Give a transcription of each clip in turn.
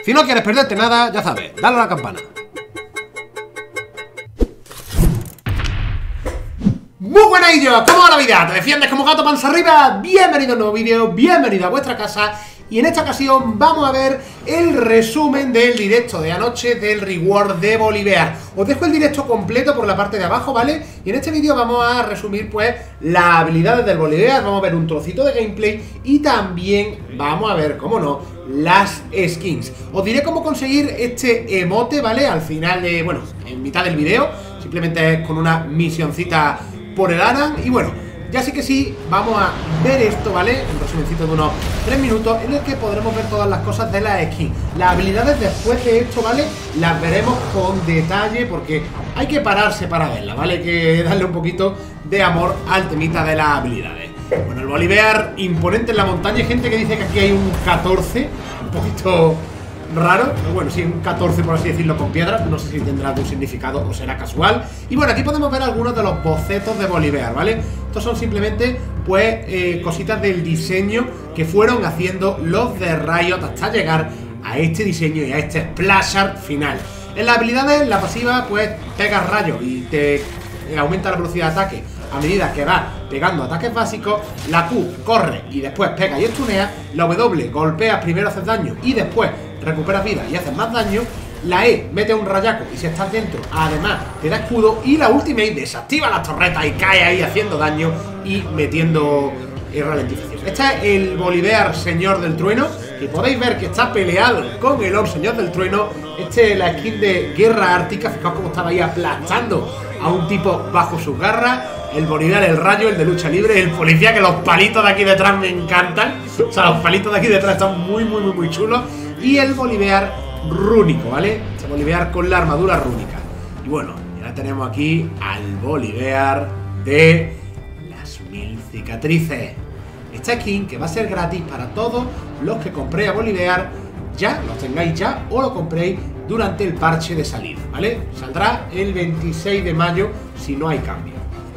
Si no quieres perderte nada, ya sabes, dale a la campana. Muy buenas ellos, ¿cómo va la vida? ¿Te defiendes como gato panza arriba? Bienvenido a un nuevo vídeo, bienvenido a vuestra casa. Y en esta ocasión vamos a ver el resumen del directo de anoche del reward de Volibear. Os dejo el directo completo por la parte de abajo, ¿vale? Y en este vídeo vamos a resumir pues las habilidades del Volibear. Vamos a ver un trocito de gameplay y también vamos a ver, cómo no, las skins. Os diré cómo conseguir este emote, ¿vale? Al final de, bueno, en mitad del vídeo. Simplemente es con una misioncita por el Aran. Y bueno, ya sí que sí, vamos a ver esto, ¿vale? Un resumencito de unos 3 minutos en el que podremos ver todas las cosas de la skin. Las habilidades después de esto, ¿vale? Las veremos con detalle porque hay que pararse para verlas, ¿vale? Hay que darle un poquito de amor al temita de las habilidades. Bueno, el Volibear imponente en la montaña. Hay gente que dice que aquí hay un 14, un poquito raro, pero bueno, sí, un 14 por así decirlo con piedras. No sé si tendrá algún significado o será casual. Y bueno, aquí podemos ver algunos de los bocetos de Volibear, ¿vale? Estos son simplemente, pues, cositas del diseño que fueron haciendo los de Riot hasta llegar a este diseño y a este splash art final. En las habilidades, la pasiva, pues, pega rayos y te aumenta la velocidad de ataque a medida que vas pegando ataques básicos. La Q corre y después pega y estunea. La W golpeas, primero haces daño y después recuperas vida y haces más daño. La E mete un rayaco y si estás dentro además te da escudo. Y la Ultimate desactiva las torretas y cae ahí haciendo daño y metiendo ralentización. Este es el Volibear Señor del Trueno, que podéis ver que está peleado con el Orb Señor del Trueno. Este es la skin de Guerra Ártica. Fijaos cómo estaba ahí aplastando a un tipo bajo sus garras. El Volibear, el rayo, el de lucha libre, el policía, que los palitos de aquí detrás me encantan. O sea, los palitos de aquí detrás están muy chulos. Y el Volibear rúnico, ¿vale? Este Volibear con la armadura rúnica. Y bueno, ya tenemos aquí al Volibear de las 1000 cicatrices. Esta skin que va a ser gratis para todos los que compréis a Volibear, ya lo tengáis ya o lo compréis durante el parche de salida, ¿vale? Saldrá el 26 de mayo si no hay cambio.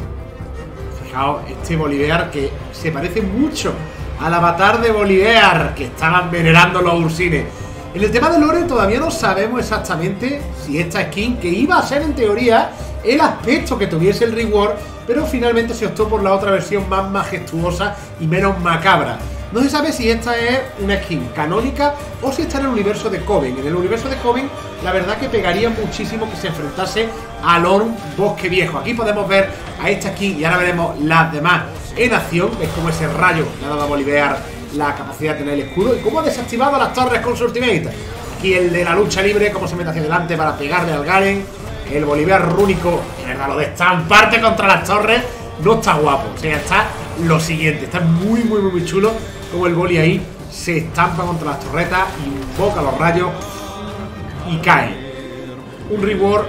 Fijaos, este Volibear que se parece mucho al avatar de Volibear que estaban venerando los ursines. En el tema de lore todavía no sabemos exactamente si esta skin, que iba a ser en teoría el aspecto que tuviese el reward, pero finalmente se optó por la otra versión más majestuosa y menos macabra. No se sabe si esta es una skin canónica o si está en el universo de Coven. En el universo de Coven, la verdad que pegaría muchísimo que se enfrentase al Orm Bosque Viejo. Aquí podemos ver a esta skin y ahora veremos las demás en acción. Es como ese rayo le ha dado a Volibear la capacidad de tener el escudo y cómo ha desactivado las torres con su ultimate. Aquí el de la lucha libre, cómo se mete hacia adelante para pegarle al Garen. El Volibear rúnico, que verdad, lo de estamparte contra las torres no está guapo. O sea, está lo siguiente, está muy chulo. Como el Voli ahí se estampa contra las torretas, invoca los rayos y cae. Un reward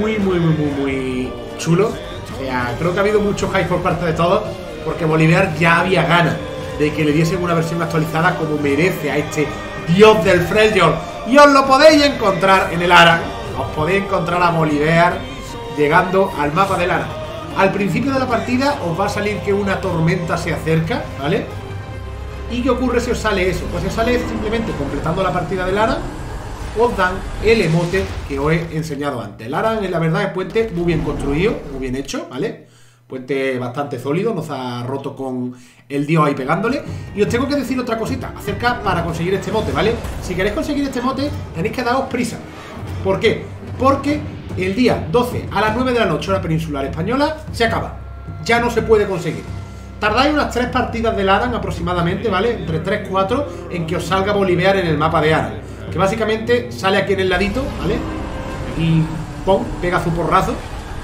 muy chulo. O sea, creo que ha habido mucho hype por parte de todos, porque Volibear ya había ganas de que le diesen una versión actualizada como merece a este dios del Freljord. Y os lo podéis encontrar en el Aran. Os podéis encontrar a Volibear llegando al mapa del Aran. Al principio de la partida os va a salir que una tormenta se acerca, ¿vale? ¿Y qué ocurre si os sale eso? Pues si os sale simplemente completando la partida del Aran, os dan el emote que os he enseñado antes. El Aran, la verdad, es puente muy bien construido, muy bien hecho, ¿vale? Puente bastante sólido, no se ha roto con el dios ahí pegándole. Y os tengo que decir otra cosita acerca para conseguir este emote, ¿vale? Si queréis conseguir este emote, tenéis que daros prisa. ¿Por qué? Porque el día 12 a las 9 de la noche, hora peninsular española, se acaba. Ya no se puede conseguir. Tardáis unas 3 partidas del Aran aproximadamente, ¿vale? Entre 3 y 4 en que os salga Volibear en el mapa de Aran. Que básicamente sale aquí en el ladito, ¿vale? Y ¡pum! Pega su porrazo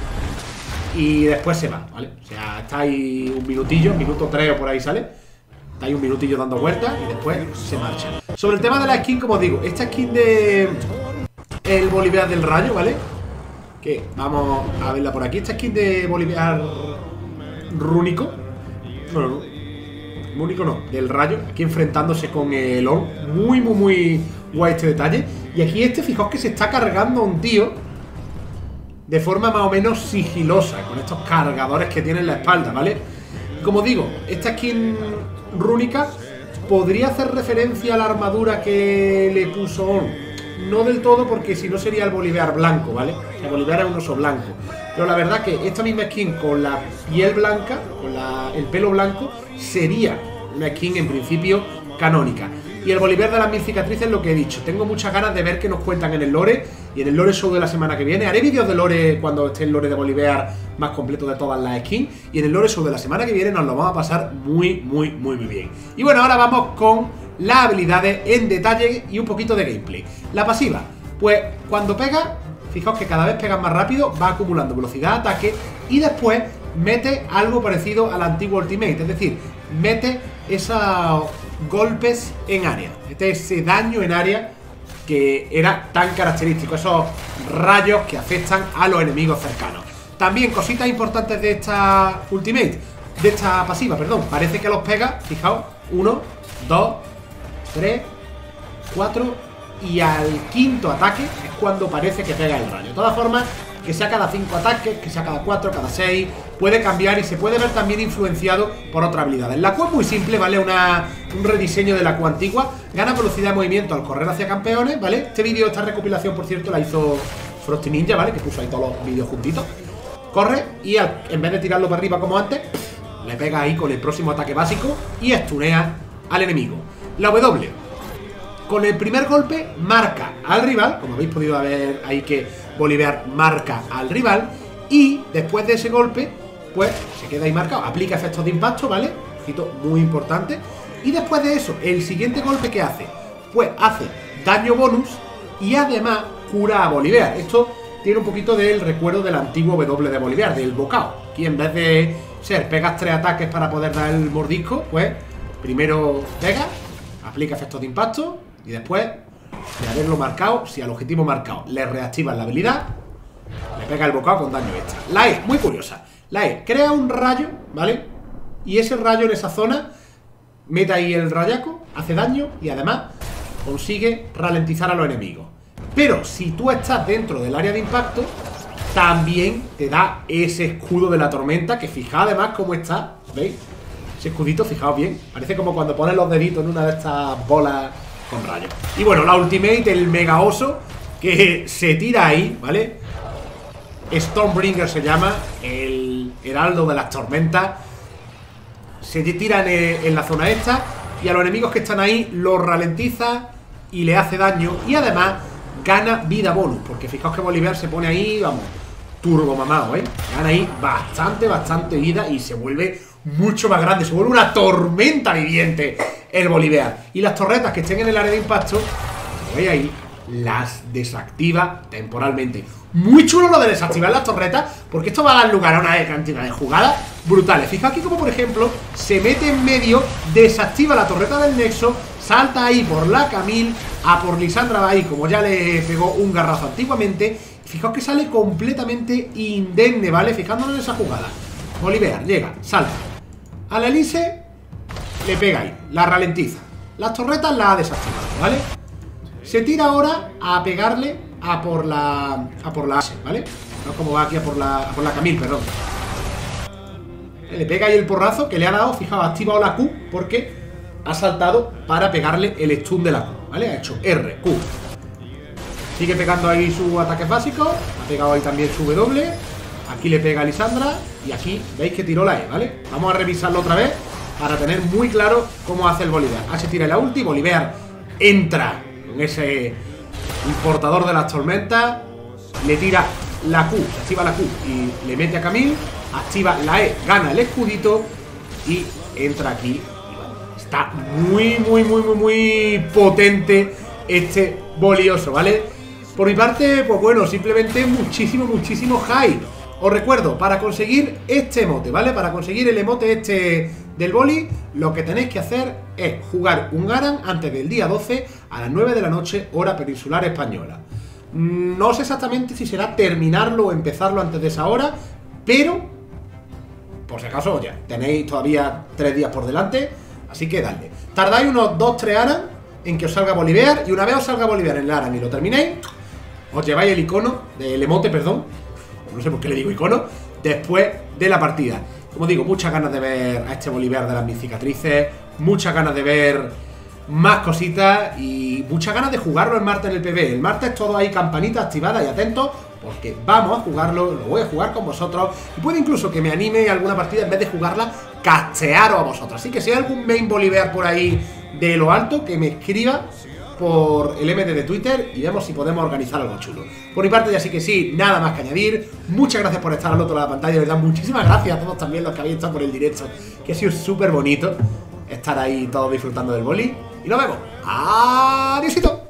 y después se va, ¿vale? O sea, está ahí un minutillo, minuto 3 o por ahí sale. Está ahí un minutillo dando vueltas y después se marcha. Sobre el tema de la skin, como os digo, esta skin de el Volibear del rayo, ¿vale? Que vamos a verla por aquí. Esta skin de Volibear rúnico. No, único no, del rayo, aquí enfrentándose con el Orb. Muy guay este detalle. Y aquí fijaos que se está cargando a un tío de forma más o menos sigilosa, con estos cargadores que tiene en la espalda, ¿vale? Como digo, esta skin rúnica podría hacer referencia a la armadura que le puso Orb no del todo, porque si no sería el Bolívar blanco, ¿vale? El Bolívar es un oso blanco. Pero la verdad que esta misma skin con la piel blanca, con el pelo blanco, sería una skin en principio canónica. Y el Bolívar de las 1000 cicatrices, lo que he dicho, tengo muchas ganas de ver qué nos cuentan en el lore y en el lore show de la semana que viene. Haré vídeos de lore cuando esté el lore de Bolívar más completo de todas las skins, y en el lore show de la semana que viene nos lo vamos a pasar muy bien. Y bueno, ahora vamos con las habilidades en detalle y un poquito de gameplay. La pasiva, pues cuando pega, fijaos que cada vez pega más rápido, va acumulando velocidad de ataque y después mete algo parecido al antiguo Ultimate, es decir, mete esos golpes en área, mete ese daño en área que era tan característico, esos rayos que afectan a los enemigos cercanos. También cositas importantes de esta Ultimate, de esta pasiva, perdón, parece que los pega, fijaos, 1, 2, 3, 4 y al quinto ataque es cuando parece que pega el rayo. De todas formas, que sea cada 5 ataques, que sea cada 4, cada 6, puede cambiar y se puede ver también influenciado por otras habilidades. La Q es muy simple, ¿vale? Un rediseño de la Q antigua. Gana velocidad de movimiento al correr hacia campeones, ¿vale? Este vídeo, esta recopilación, por cierto, la hizo Frosty Ninja, ¿vale? Que puso ahí todos los vídeos juntitos. Corre y en vez de tirarlo para arriba como antes, le pega ahí con el próximo ataque básico y estunea al enemigo. La W, con el primer golpe marca al rival, como habéis podido ver ahí que Bolívar marca al rival, y después de ese golpe, pues se queda ahí marcado, aplica efectos de impacto, ¿vale? Ojito muy importante. Y después de eso, el siguiente golpe que hace, pues hace daño bonus y además cura a Bolívar. Esto tiene un poquito del recuerdo del antiguo W de Bolívar, del bocado. Aquí en vez de ser pegas 3 ataques para poder dar el mordisco, pues primero pega, aplica efectos de impacto y después de haberlo marcado, si al objetivo marcado le reactivan la habilidad, le pega el bocado con daño extra. La E, muy curiosa. La E crea un rayo, ¿vale? Y ese rayo en esa zona mete ahí el rayaco, hace daño y además consigue ralentizar a los enemigos. Pero si tú estás dentro del área de impacto, también te da ese escudo de la tormenta, que fijaos además cómo está, ¿veis? Ese escudito, fijaos bien, parece como cuando pones los deditos en una de estas bolas con rayos. Y bueno, la Ultimate, el mega oso, que se tira ahí, ¿vale? Stormbringer se llama, el heraldo de las tormentas. Se tira en la zona esta y a los enemigos que están ahí los ralentiza y le hace daño. Y además gana vida bonus, porque fijaos que Bolívar se pone ahí, vamos, turbo mamado, ¿eh? Gana ahí bastante vida y se vuelve mucho más grande, se vuelve una tormenta viviente el Bolívar. Y las torretas que estén en el área de impacto, como veis ahí, las desactiva temporalmente. Muy chulo lo de desactivar las torretas, porque esto va a dar lugar a una cantidad de jugadas brutales. Fijaos aquí como por ejemplo se mete en medio, desactiva la torreta del Nexo, salta ahí por la Camille, a por Lisandra va ahí, como ya le pegó un garrazo antiguamente. Fijaos que sale completamente indemne, ¿vale? Fijándonos en esa jugada. Bolívar llega, salta a la Elise, le pega ahí, la ralentiza. Las torretas las ha desactivado, ¿vale? Se tira ahora a pegarle a por la Ashe, ¿vale? No como va aquí a por la Camille, perdón. Le pega ahí el porrazo que le ha dado, fijaos, ha activado la Q porque ha saltado para pegarle el stun de la Q, ¿vale? Ha hecho R, Q. Sigue pegando ahí sus ataques básicos, ha pegado ahí también su W. Aquí le pega a Lisandra y aquí veis que tiró la E, ¿vale? Vamos a revisarlo otra vez para tener muy claro cómo hace el Bolívar. Ashe tira la ulti, Bolívar entra con ese importador de las tormentas, le tira la Q, se activa la Q y le mete a Camille, activa la E, gana el escudito y entra aquí. Está muy potente este bolioso, ¿vale? Por mi parte, pues bueno, simplemente muchísimo hype. Os recuerdo, para conseguir este emote, ¿vale? Para conseguir el emote este del boli, lo que tenéis que hacer es jugar un Garan antes del día 12 a las 9 de la noche, hora peninsular española. No sé exactamente si será terminarlo o empezarlo antes de esa hora, pero por si acaso, ya tenéis todavía 3 días por delante, así que dale. Tardáis unos 2-3 Aran en que os salga Bolívar, y una vez os salga Bolívar en el Aran y lo terminéis, os lleváis el icono, el emote, perdón, no sé por qué le digo icono, después de la partida. Como digo, muchas ganas de ver a este Bolívar de las 1000 cicatrices, muchas ganas de ver más cositas y muchas ganas de jugarlo el martes en el PB. El martes todo ahí, campanita activada y atentos, porque vamos a jugarlo, lo voy a jugar con vosotros. Y puede incluso que me anime alguna partida en vez de jugarla, castearos a vosotros. Así que si hay algún main Bolivar por ahí de lo alto, que me escriba por el MD de Twitter y vemos si podemos organizar algo chulo. Por mi parte ya sí que sí, nada más que añadir. Muchas gracias por estar al otro lado de la pantalla, de verdad, muchísimas gracias a todos también los que habéis estado por el directo, que ha sido súper bonito estar ahí todos disfrutando del boli. Y nos vemos. Adiósito.